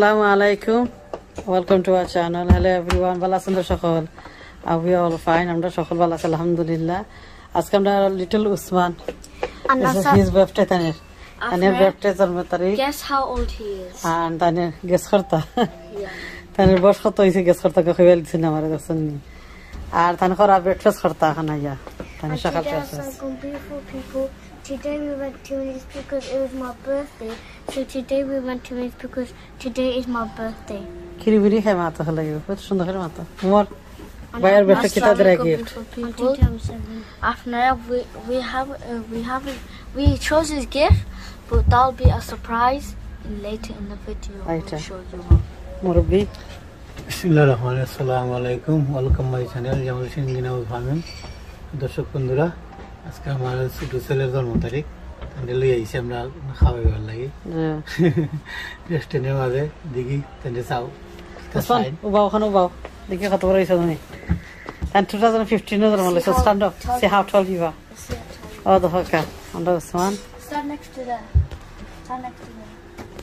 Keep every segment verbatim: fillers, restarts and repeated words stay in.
Assalamu alaikum. Welcome to our channel. Hello everyone. Bala sundar shakol. Are we all fine? Amra shakol bala alhamdulillah. Aske amra little Usman. This is his birthday tanir. Tanir birthday jar tarik. Guess how old he is. And tanir guess karta. Yeah. Tanir bosh khato ise guess karta ka khayal dise na mara dasani. Ar tan khara breakfast karta khana ya. Tanir shakal breakfast. Some beautiful people. Today we went to Miss because it was my birthday. So today we went to Miss because today is my birthday. Kiri biri hai mata halayo. Bahut sundar hai mata. Umar bayar birthday kita dera gift. After we we have uh, we have we chose his gift, but that'll be a surprise later in the video. Later. We'll show you. Murabbi. Bismillahirrahmanirrahim. Assalamu alaikum. Welcome my channel. Jamal family. দর্শক বন্ধুরা আজকে আমার ছোট ছেলের জন্ম তারিখ তাহলে লই আইছি আমরা খাওয়াই ভালো লাগে রেস্টুরেন্টের মাঝে দেখি তাহলে চাও Usman, ubaw ka na ubaw. Di ka katuwa isa doon eh. And twenty fifteen na naman. So stand up. See how tall you are. Oh, the hoka. Under Usman. Stand next to the. Stand next to the.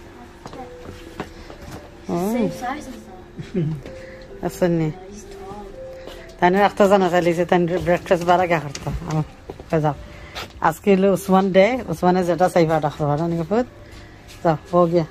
Oh. Same size as that. Asan ni. Tani rakta zana sa lise tani breakfast bara kya karta. Ano. Kaza. Aske le Usman day. Usman is zeta sahi bada kharwa na niya put. So, ho gaya.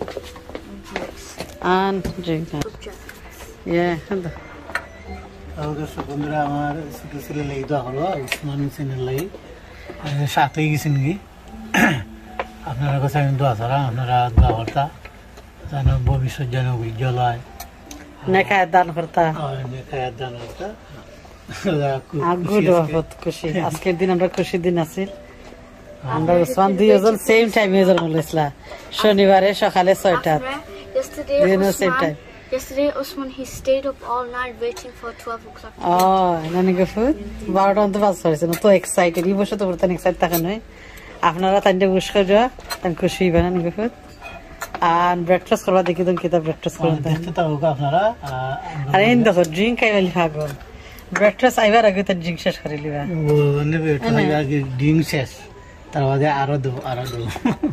And drink that. Yeah, and দর্শক বন্ধুরা আমার ছোট ছেলে লাগি দোয়া হলো উসমান হুসেনের লাগি সাথে গেছেন কি আপনারা কাছে আমি দোয়া ছাড়া আপনারা দোয়া করতা যেন ভবিষ্যৎ যেন উজ্জ্বল হয় নেখায় দান করতা নেখায় দান করতা good বহুত খুশি আজকের দিন আমরা খুশি দিন আছি আমরা উসমান দুইজন সেম টাইমে জন্ম লইছিলা শনিবারে সকালে ছয়টা Yesterday, Usman, yesterday Usman he stayed up all night waiting for twelve o'clock. Oh, nani go food? Baroda on the bus horise. No, to excited. You bosho to burta excited ta kanoi. Apnara tande wish karo, tan khushi bana nani go food. And breakfast korba dekhi don kita breakfast korba. Dekhte ta hoga apnara. Are in dekho drink kai wali hago. Breakfast aibar age tan drink shesh kore liba. Oh, ne beto age drink shesh. Tar bade aro do aro do.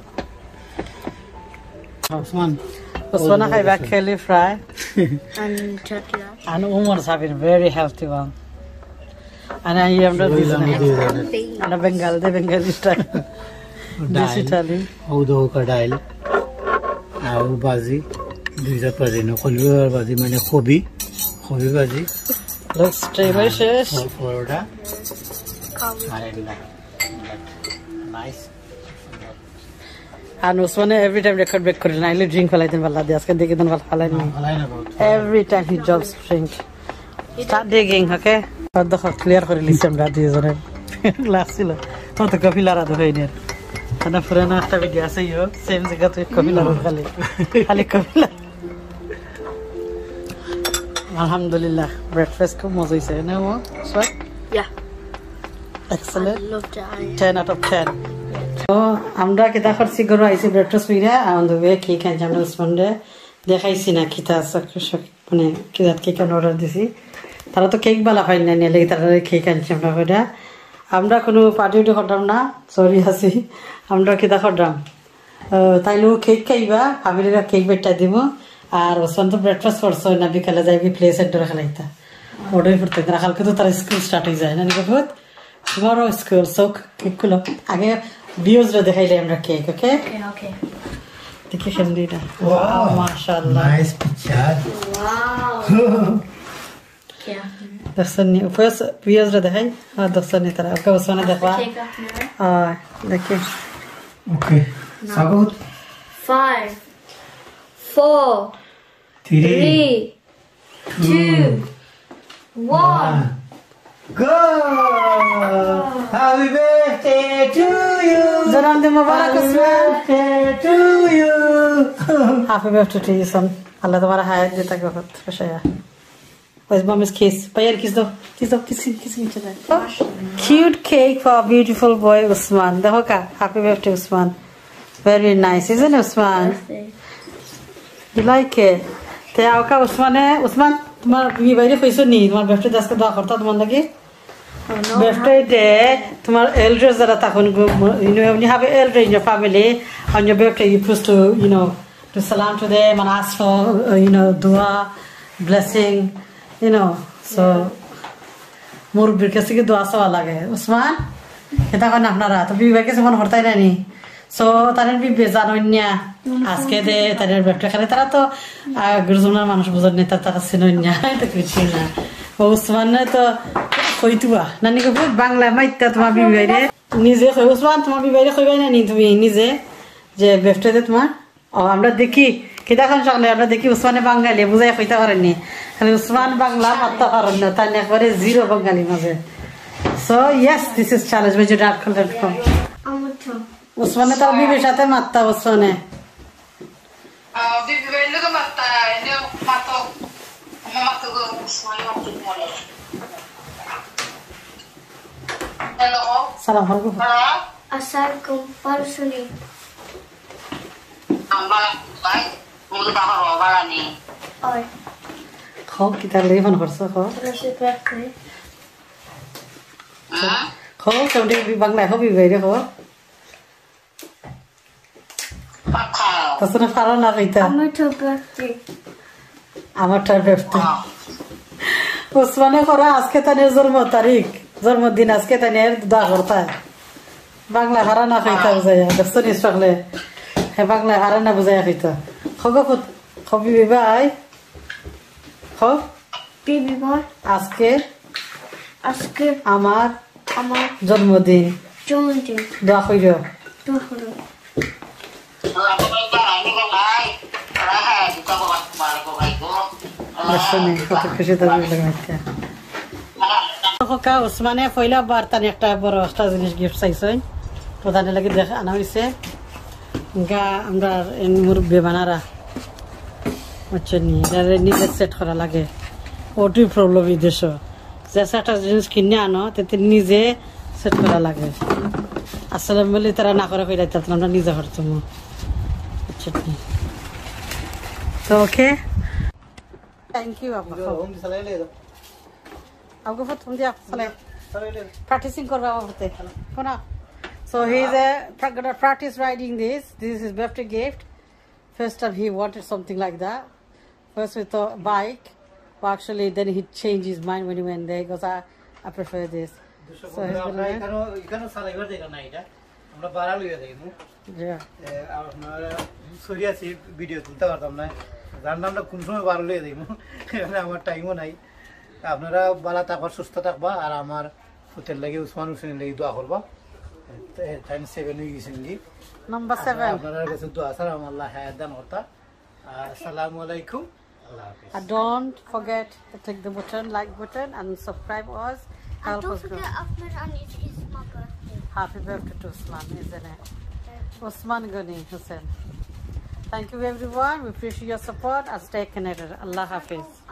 Usman. Usman khai back curly fry. And turkey. And Umar's having very healthy one. And I am not this and a Bengal, the Bengali style. This Italy. How do you dail? Now bazi. This is bazi. No, Kolver bazi. Mane hobby. Hobby bazi. Looks delicious. Florida. Nice. And Usman every time record break kore na ile drink falai den balla de aske deke den balla falai ni every time he drops drink start digging okay আর দেখো clear করে লিছি আমরা দুইজনের glass ছিল তো তো coffee লারা তো হই না ana পুরানা একটা ভিডিও আছে ইও সেম জায়গাতে কফি লারা খালি খালি কফি লারা আলহামদুলিল্লাহ ব্রেকফাস্ট খুব মজা হইছে না ও সব Yeah. excellent I loved it. ten out of ten তো আমরা কিতা করছি গরু আইছি ব্রেকফাস্ট কইরা on the way cake and Jamal উসমানরে দেখাইছি না কিতা মানে কিতা কেক অর্ডার দিছি তারা তো কেক বালা পাই না নিলে তারা কেক আনছি আমরা কইরা আমরা কোনো পার্টি উঠে করতাম না সরি আছি আমরা কিতা করতাম তাইলেও কেক খাইবা ফ্যামিলিরা কেক বেটা দিব আর ওসমান তো ব্রেকফাস্ট করছো না বিকালে যাইবি প্লে সেন্টারে খেলাইতা ওটাই পড়তে না কালকে তো তার স্কুল স্টার্ট হয়ে যায় না নিকট tomorrow school so কেক গুলো আগে ভিউজ রে দেখাইলে আমরা কেক ওকে Okay. দেখি খেলদিটা ওয়াও মাশাআল্লাহ Nice picture. Wow. Yeah. দর্শনী উপস ভিউজ রে দেখাই আর দর্শনী তারা ওকে ওসমানে দেখবা Take off now. আ দেখি Okay. Sagot. Five, four, Three. three, two, one. Go! Happy birthday to you! জন্মদিন মোবারক Usman Birthday to you! Happy birthday to you son আল্লাহ তোমার হায়াত দিতে বহুত খুশিয়া Where's mommy's kiss? Payar kiss do. Kiss do. Kiss kiss each other. Oh. Cute cake for a beautiful boy Usman. Dekho ka. Happy birthday Usman. Very nice, isn't it Usman? You like it? Te auka Usman e Usman তোমার তুমি বাইরে কইছো নি তোমার birthday আজকে দোয়া করতে তোমার লাগি বার্থডে তোমার elders যারা তখন you know when you have an elder in your family on your birthday you supposed to you know to salam to them and ask for, uh, you know, dua, blessing, you know. So, murbir kaise ki dua sawa lage. Usman, kita kan apnara, to bibi kaise mon hortai nani. So, taner bi bezano nya. Aske de taner befte khale tara to gurzunar manush buzar ne tar tar sino nya. To kichu na. Usman ne to কইতুয়া নানি কই বাংলা মাইতা তোমার বিবি বাইরে নিজে কই উসমান তোমার বিবি বাইরে কইবাই না নি তুমি নিজে যে বেফটে দে তোমার ও আমরা দেখি কিটা খান সকালে আমরা দেখি উসমানে বাঙালি বুঝাই কইতা পারেননি খালি উসমান বাংলা মাত্তা পারেন না তাই একবারে জিরো বাঙালি মাঝে so yes this is challenge which you that content from উসমানে তার বিবির সাথে মাত্তা উসমানে আ বিবি বাইরে তো মাত্তা এনে মাত্তা মাত্তা গো উসমানে মাত্তা মলে Hello. Assalamualaikum. Assalamualaikum Parsuni. Ambala, baik. Mulu tak harus bala ni. Oi. Kau kita levan harus kau. Terus berapa? Hmm? Kau kau dia bi bangla kau bi bayar kau. Pakal. Tasnya farah nak kita. আমার তো birthday. আমার টার birthday. উসমানে করা আজকে তানের জন্ম তারিখ জন্মদিন আজকে তানের দোয়া করতে বাংলা হারা না খাইতা বুঝাইয়া দেখছো নি সকলে হে বাংলা হারা না বুঝাইয়া খাইতা খগফুত খবি বিবাই খ Baby boy. আজকে আজকে আমার আমার জন্মদিন জন্মদিন। দোয়া কইর দোয়া করো। Aku bala ni kau baik. Rahat kita buat bala kau baik tu. দেখছো নি কত খুশি দাবি লাগাইতে খকা উসমানে পয়লা বার তান একটা বড় একটা জিনিস গিফট চাইছেন প্রধানের লাগি দেখা আনা হয়েছে গা আমরা মুরব্বী বানারা বুঝছেন নি এটা নিজে সেট করা লাগে ওটি প্রবলেম এই দেশ যে একটা জিনিস কিনে আনো তাতে নিজে সেট করা লাগে আসলে বলে তারা না করে কইরা তাহলে আমরা নিজে করতাম বুঝছেন নি তো ওকে থ্যাংক ইউ আপা হোম সালাই লে দাও आपको बहुत तुम दिया चले practicing करवा होते कोना so he is a gonna practice writing this this is his birthday gift first time he wanted something like that first with a bike but actually then he changed his mind when he went there because I I prefer this so he's আমরা gonna এখানে এখানে সালাইবার দেখা না এটা আমরা বাড়া লইয়া দেইমু yeah আপনারা সরিয়াছি ভিডিও তুলতে পারতাম না জানলাম না কোন সময় বার লইয়া দেইমু আমার টাইমও নাই আপনারা বালা থাকবা সুস্থ থাকবা আর আমার ফুটের লাগে উসমান হুসেনের লাগে দোয়া করবা টাইম সেভেন হয়ে গেছেন কি number seven আপনারা কাছে দোয়া ছাড়া আমার আল্লাহ হায়াত দান করতা আসসালামু আলাইকুম আল্লাহ হাফেজ and don't forget to click the button like button and subscribe us And help don't us grow forget Ahmed and it is my birthday. happy birthday to Usman isn't it Usman Ghani Hussain. Thank you everyone. We appreciate your support and stay connected. Allah Hafiz.